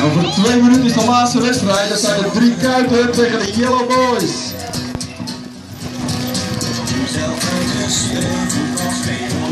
Over 2 minuten is de laatste wedstrijd. Dat zijn de 3 kuiten tegen de Yellow Boys.